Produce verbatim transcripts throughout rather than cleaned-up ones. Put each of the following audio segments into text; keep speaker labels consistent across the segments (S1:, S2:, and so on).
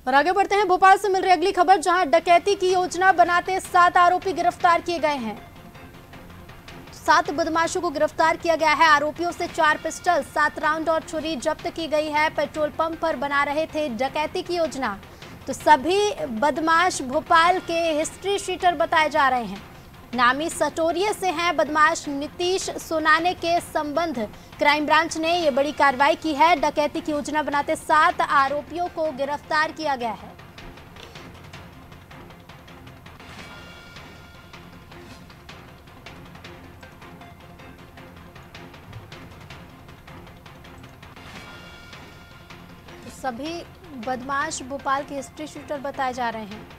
S1: और आगे बढ़ते हैं, भोपाल से मिल रही अगली खबर, जहां डकैती की योजना बनाते सात आरोपी गिरफ्तार किए गए हैं। सात बदमाशों को गिरफ्तार किया गया है। आरोपियों से चार पिस्टल, सात राउंड और छुरी जब्त की गई है। पेट्रोल पंप पर बना रहे थे डकैती की योजना। तो सभी बदमाश भोपाल के हिस्ट्री शीटर बताए जा रहे हैं। नामी सटोरिये से हैं बदमाश नीतीश सोनाने के संबंध। क्राइम ब्रांच ने यह बड़ी कार्रवाई की है। डकैती की योजना बनाते सात आरोपियों को गिरफ्तार किया गया है। तो सभी बदमाश भोपाल के हिस्ट्री शीटर बताए जा रहे हैं।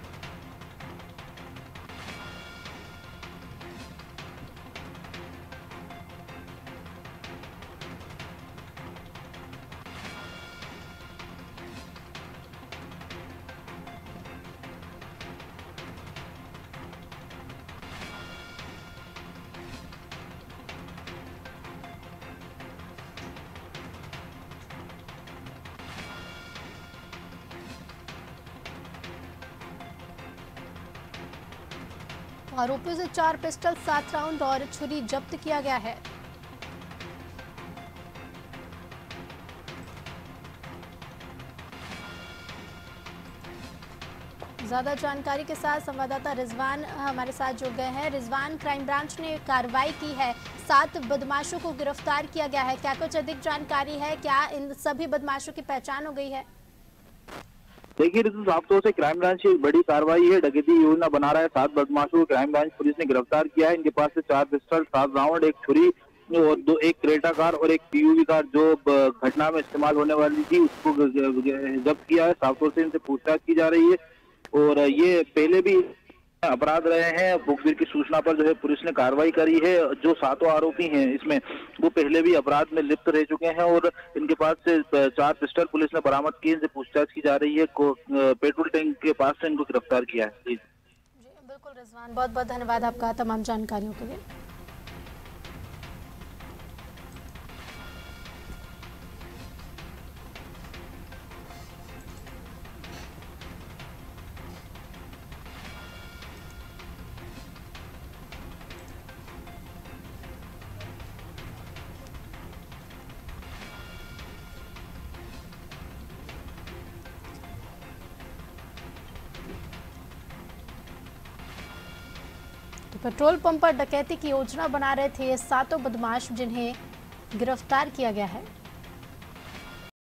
S1: आरोपियों से चार पिस्टल, सात राउंड और छुरी जब्त किया गया है। ज्यादा जानकारी के साथ संवाददाता रिजवान हमारे साथ जुड़ गए हैं। रिजवान, क्राइम ब्रांच ने कार्रवाई की है, सात बदमाशों को गिरफ्तार किया गया है, क्या कुछ अधिक जानकारी है? क्या इन सभी बदमाशों की पहचान हो गई है?
S2: देखिए ऋतु, साफ तौर से क्राइम ब्रांच की बड़ी कार्रवाई है। डकैती योजना बना रहा है सात बदमाशों को क्राइम ब्रांच पुलिस ने गिरफ्तार किया है। इनके पास से चार पिस्टल, सात राउंड, एक छुरी और दो एक क्रेटा कार और एक पीयूवी कार जो घटना में इस्तेमाल होने वाली थी उसको जब्त किया है। साफ तौर से इनसे पूछताछ की जा रही है और ये पहले भी अपराध रहे हैं। मुखबिर की सूचना पर जो है पुलिस ने कार्रवाई करी है। जो सातों आरोपी हैं इसमें वो पहले भी अपराध में लिप्त रह चुके हैं और इनके पास से चार पिस्टल पुलिस ने बरामद की। इनसे पूछताछ की जा रही है। को पेट्रोल टैंक के पास से इनको गिरफ्तार किया है। जी
S1: बिल्कुल रिजवान, बहुत बहुत धन्यवाद आपका तमाम जानकारियों के लिए। पेट्रोल पंप पर डकैती की योजना बना रहे थे ये सातों बदमाश, जिन्हें गिरफ्तार किया गया है।